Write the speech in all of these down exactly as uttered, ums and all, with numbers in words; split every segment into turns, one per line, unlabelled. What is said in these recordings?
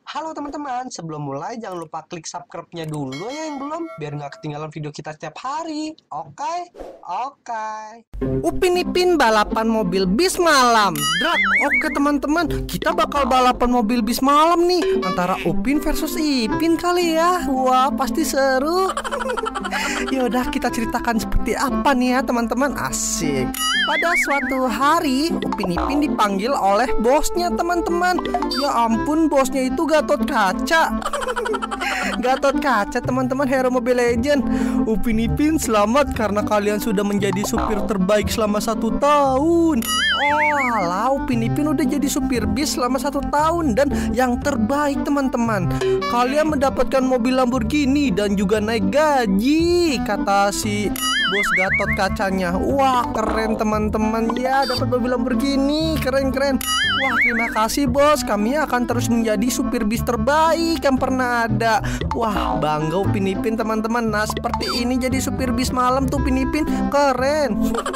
Halo teman-teman, sebelum mulai jangan lupa klik subscribe-nya dulu ya yang belum, biar nggak ketinggalan video kita setiap hari. Oke? Oke.
Upin Ipin balapan mobil bis malam. Drak, oke teman-teman, kita bakal balapan mobil bis malam nih antara Upin versus Ipin kali ya. Wah, pasti seru. Yaudah, kita ceritakan seperti apa nih ya teman-teman. Asik. Pada suatu hari, Upin Ipin dipanggil oleh bosnya teman-teman. Ya ampun, bosnya itu Gatot Kaca. Gatot Kaca teman-teman, hero Mobile Legend. Upin Ipin selamat karena kalian sudah menjadi supir terbaik selama satu tahun. Oh alah, Upin Ipin udah jadi supir bis selama satu tahun dan yang terbaik teman-teman. Kalian mendapatkan mobil Lamborghini dan juga naik gaji, kata si bos Gatot Kacanya. Wah keren teman-teman ya, dapat mobil Lamborghini, keren-keren. Wah terima kasih bos, kami akan terus menjadi supir bis terbaik yang pernah ada. Wah bangga Upin Ipin teman-teman. Nah seperti ini jadi supir bis malam tuh Upin Ipin, keren.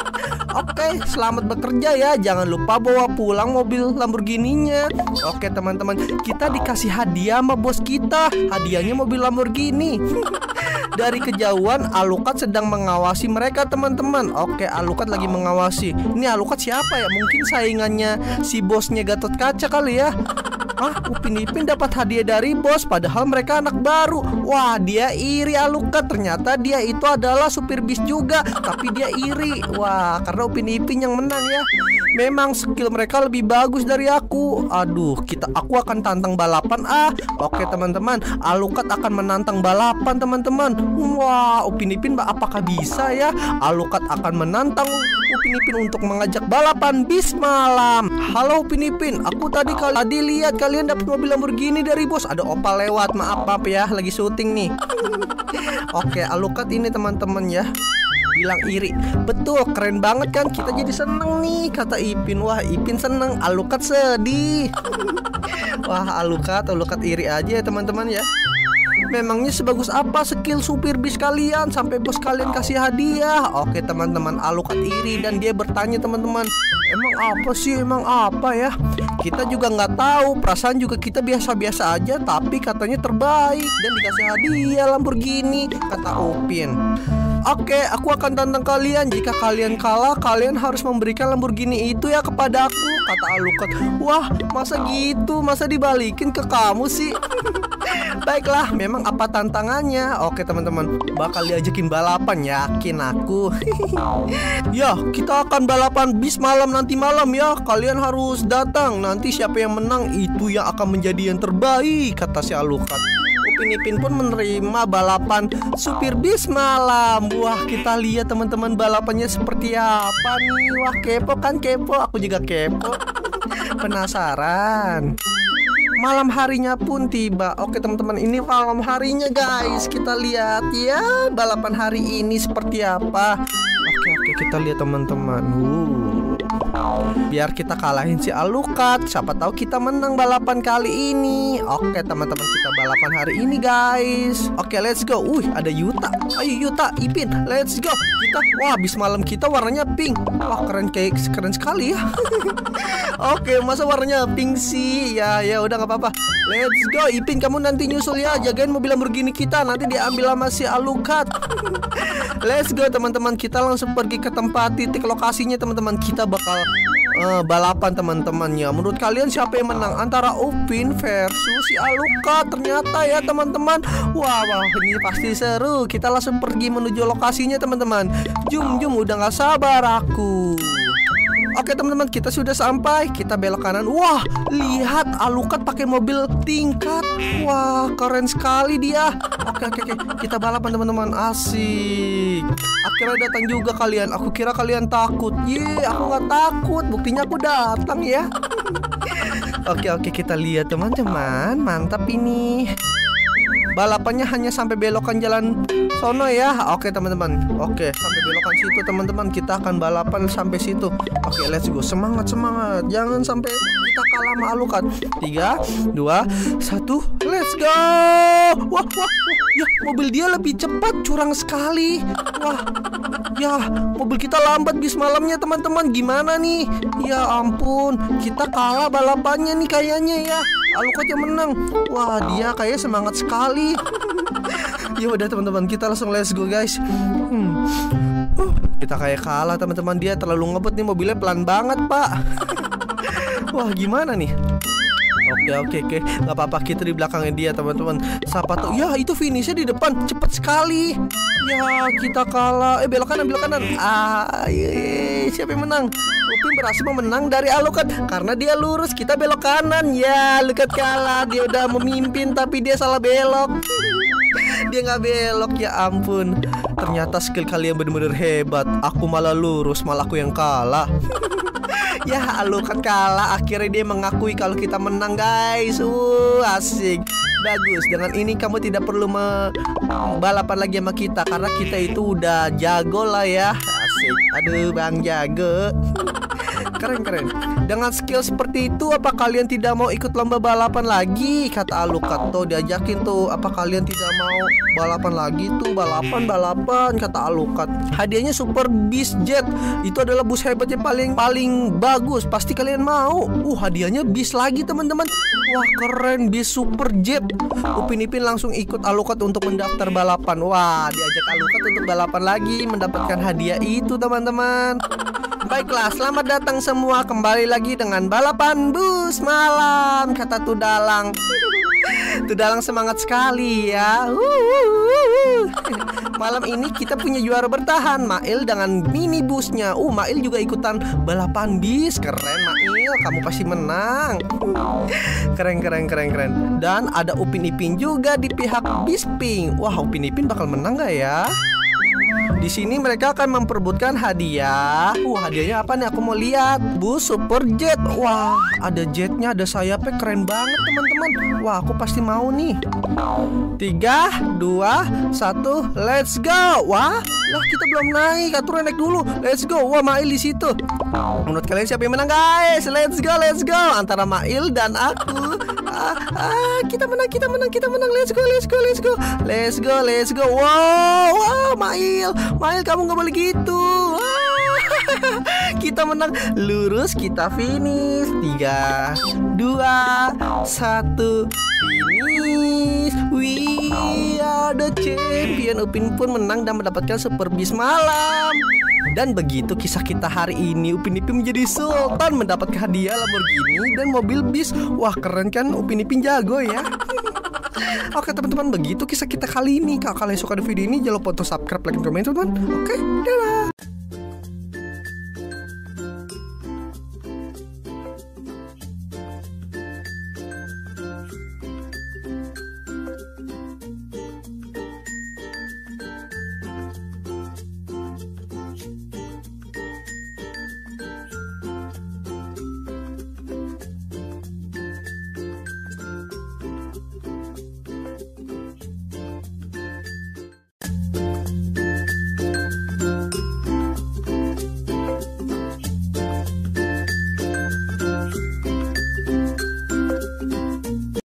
Oke, selamat bekerja ya. Jangan lupa bawa pulang mobil Lamborghini-nya. Oke teman-teman, kita dikasih hadiah sama bos kita. Hadiahnya mobil Lamborghini. Dari kejauhan Alucard sedang mengawasi mereka teman-teman. Oke, Alucard lagi mengawasi. Ini Alucard siapa ya? Mungkin saingannya si bosnya Gatot Kaca kali ya. Ah, Upin Ipin dapat hadiah dari bos, padahal mereka anak baru. Wah, dia iri Alucard. Ternyata dia itu adalah supir bis juga, tapi dia iri. Wah, karena Upin Ipin yang menang ya. Memang skill mereka lebih bagus dari aku. Aduh, kita aku akan tantang balapan ah. Oke teman-teman, Alucard akan menantang balapan teman-teman. Wah, Upin Ipin apakah bisa ya? Alucard akan menantang Upin Ipin untuk mengajak balapan bis malam. Halo Upin Ipin, aku tadi kali tadi lihat kalian dapat mobil Lamborghini dari bos. Ada Opal lewat, maaf maaf ya, lagi syuting nih. Oke, Alucard ini teman-teman ya, bilang iri. Betul, keren banget kan, kita jadi seneng nih, kata Ipin. Wah Ipin seneng, Alucard sedih. Wah Alucard, Alucard iri aja ya teman-teman ya. Memangnya sebagus apa skill supir bis kalian sampai bos kalian kasih hadiah? Oke teman-teman, Alucard iri dan dia bertanya teman-teman, emang apa sih, emang apa ya? Kita juga nggak tahu, perasaan juga kita biasa-biasa aja, tapi katanya terbaik dan dikasih hadiah Lamborghini, kata Upin. Oke, aku akan tantang kalian. Jika kalian kalah, kalian harus memberikan Lamborghini itu ya kepada aku, kata Alucard. Wah, masa gitu? Masa dibalikin ke kamu sih? Baiklah, memang apa tantangannya? Oke teman-teman, bakal diajakin balapan, yakin aku. Ya, kita akan balapan bis malam nanti malam ya. Kalian harus datang. Nanti siapa yang menang itu yang akan menjadi yang terbaik, kata si Alucard. Upin Ipin pun menerima balapan supir bis malam. Wah, kita lihat teman-teman balapannya seperti apa nih. Wah, kepo kan, kepo. Aku juga kepo. Penasaran. Malam harinya pun tiba. Oke teman-teman, ini malam harinya guys. Kita lihat ya balapan hari ini seperti apa. Oke oke, kita lihat teman-teman. Uh. Biar kita kalahin si Alucard, siapa tahu kita menang balapan kali ini. Oke teman-teman, kita balapan hari ini guys. Oke, let's go. Wih, ada Yuta. Ayo Yuta, Ipin, let's go. Kita, wah, bis malam kita warnanya pink. Wah, keren, kayak keren sekali ya. Oke, masa warnanya pink sih? Ya, ya udah nggak apa-apa. Let's go, Ipin, kamu nanti nyusul ya, jagain mobil Lamborghini kita, nanti diambil sama si Alucard. Let's go teman-teman, kita langsung pergi ke tempat titik lokasinya teman-teman. Kita bakal uh, balapan teman-teman ya. Menurut kalian siapa yang menang antara Upin versus si Alucard? Ternyata ya teman-teman. Wah, wah, ini pasti seru. Kita langsung pergi menuju lokasinya teman-teman. Jum, jum, udah nggak sabar aku. Oke teman-teman, kita sudah sampai. Kita belok kanan. Wah, lihat Alucard pakai mobil tingkat. Wah, keren sekali dia. Oke oke oke, kita balapan teman-teman. Asik. Akhirnya datang juga kalian. Aku kira kalian takut. Ye, aku nggak takut. Buktinya aku datang ya. Oke oke, kita lihat teman-teman. Mantap ini. Balapannya hanya sampai belokan jalan sono ya. Oke teman-teman. Oke, sampai belokan situ teman-teman. Kita akan balapan sampai situ. Oke, let's go. Semangat semangat. Jangan sampai kita kalah sama Alucard. Tiga, dua, satu, let's go. Wah, wah, wah. Ya, mobil dia lebih cepat, curang sekali. Wah, ya, mobil kita lambat bis malamnya teman-teman. Gimana nih? Ya ampun, kita kalah balapannya nih kayaknya ya. Alucard yang menang. Wah, dia kayaknya semangat sekali. Ya udah teman-teman, kita langsung let's go guys. Hmm. Uh, kita kayak kalah teman-teman, dia terlalu ngebut nih, mobilnya pelan banget pak. Wah gimana nih? Oke oke oke, nggak apa-apa, kita di belakangnya dia teman-teman. Siapa tuh? Ya itu finishnya di depan, cepet sekali. Ya kita kalah. Eh belok kanan belok kanan. Ah ye, siapa yang menang? Upin berhasil memenang dari Alucard karena dia lurus, kita belok kanan. Ya Alucard kalah, dia udah memimpin tapi dia salah belok. Dia nggak belok, ya ampun. Ternyata skill kalian bener-bener hebat. Aku malah lurus, malah aku yang kalah. Ya Alucard kalah, akhirnya dia mengakui kalau kita menang guys. Uh asik. Bagus, dengan ini kamu tidak perlu balapan lagi sama kita karena kita itu udah jago lah ya. Asik. Aduh bang jago. Keren-keren. Dengan skill seperti itu, apa kalian tidak mau ikut lomba balapan lagi? Kata Alucard tuh, diajakin tuh. Apa kalian tidak mau balapan lagi tuh? Balapan-balapan, kata Alucard. Hadiahnya Super Beast Jet. Itu adalah bus hebat yang paling paling bagus. Pasti kalian mau. Uh, hadiahnya bis lagi teman-teman. Wah keren, bis Super Jet. Upin Ipin langsung ikut Alucard untuk mendaftar balapan. Wah, diajak Alucard untuk balapan lagi, mendapatkan hadiah itu teman-teman. Baiklah, selamat datang semua, kembali lagi dengan balapan bus malam, kata Tudalang. Tudalang semangat sekali ya. Malam ini kita punya juara bertahan, Mail dengan minibusnya. Uh, Mail juga ikutan balapan bis. Keren Mail, kamu pasti menang. Keren keren keren keren. Dan ada Upin Ipin juga di pihak bis pink. Wah, Upin Ipin bakal menang gak ya? Di sini mereka akan memperebutkan hadiah. Uh, hadiahnya apa nih? Aku mau lihat. Bus Super Jet. Wah, ada jetnya, ada sayapnya, keren banget teman-teman. Wah, aku pasti mau nih. Tiga, dua, satu, let's go. Wah, lah kita belum naik. Atur naik dulu. Let's go. Wah, Mail di situ. Menurut kalian siapa yang menang guys? Let's go, let's go. Antara Mail dan aku. Ah, ah, kita menang, kita menang, kita menang. Let's go, let's go, let's go, let's go, let's go. Wow, wow, Mail. Mail kamu gak boleh gitu. Kita menang. Lurus kita finish. Tiga, dua, satu, finish. We are the champion. Upin pun menang dan mendapatkan Super Bis malam. Dan begitu kisah kita hari ini. Upin Ipin menjadi sultan, mendapatkan hadiah Lamborghini dan mobil bis. Wah keren kan, Upin Ipin jago ya. Oke teman-teman, begitu kisah kita kali ini. Kalau kalian suka video ini, jangan lupa untuk subscribe, like, dan komen teman-teman. Oke, dadah.